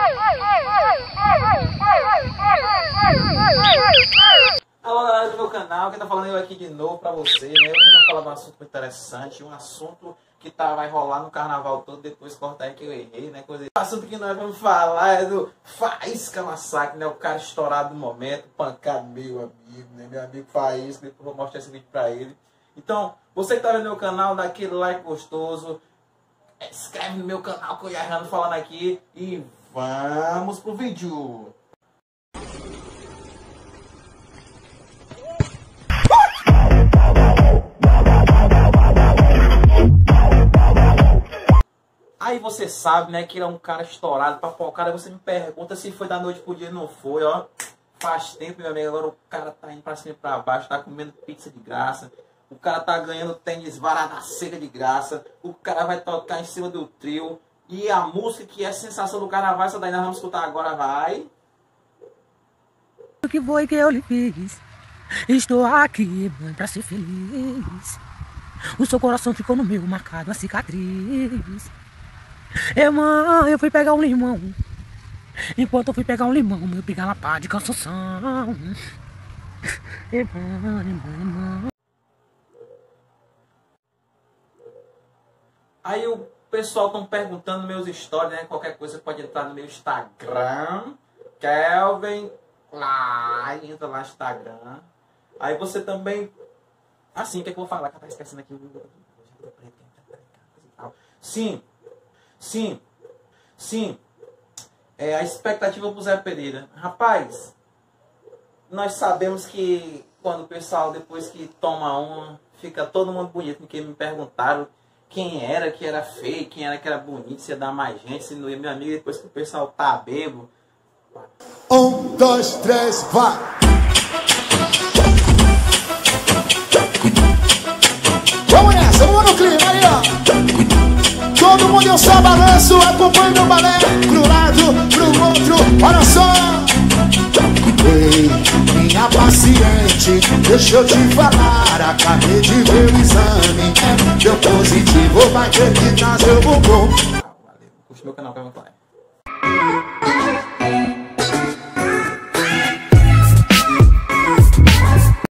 Alô galera do meu canal, quem tá falando eu aqui de novo pra vocês, né? Hoje eu vou falar de um assunto muito interessante, um assunto que vai rolar no carnaval todo, depois cortar aí que eu errei, né? Coisa... O assunto que nós vamos falar é do Faísca Massacre, né? O cara estourado do momento, pancado meu amigo, né? Meu amigo Faísca, depois eu vou mostrar esse vídeo pra ele. Então, você que tá vendo meu canal, dá aquele like gostoso, se inscreve no meu canal que eu ia errando falando aqui e vamos pro vídeo. Aí você sabe, né, que ele é um cara estourado, papocado. Aí você me pergunta se foi da noite pro dia. Não foi, ó. Faz tempo, meu amigo. Agora o cara tá indo pra cima e pra baixo, tá comendo pizza de graça. O cara tá ganhando tênis varada seca de graça. O cara vai tocar em cima do trio. E a música que é a sensação do carnaval, essa daí nós vamos escutar agora, vai. O que foi que eu lhe fiz? Estou aqui, mãe, pra ser feliz. O seu coração ficou no meu, marcado a cicatriz. Mãe, eu fui pegar um limão. Enquanto eu fui pegar um limão, eu pegar uma pá de cansação. Aí o pessoal estão perguntando meus stories, né? Qualquer coisa pode entrar no meu Instagram, Kelvin. Lá, entra lá no Instagram. Aí você também. Assim, o que é que eu vou falar? Que eu tava esquecendo aqui. Sim. É a expectativa pro Zé Pereira. Rapaz, nós sabemos que quando o pessoal, depois que toma uma, fica todo mundo bonito. Porque me perguntaram quem era que era feio, quem era que era bonito, se ia dar mais gente, se não ia. Meu amigo, depois que o pessoal tá bêbado. 1, 2, 3, vai! Vamos nessa, vamos no clima aí, ó! Todo mundo eu só balanço, acompanho meu balé pro lado, pro outro, olha só! Ei, minha paciente, deixa eu te falar, acabei de ver o exame, deu positivo, vai ter que trazer o bumbum. Valeu, curte meu canal, que é muito like.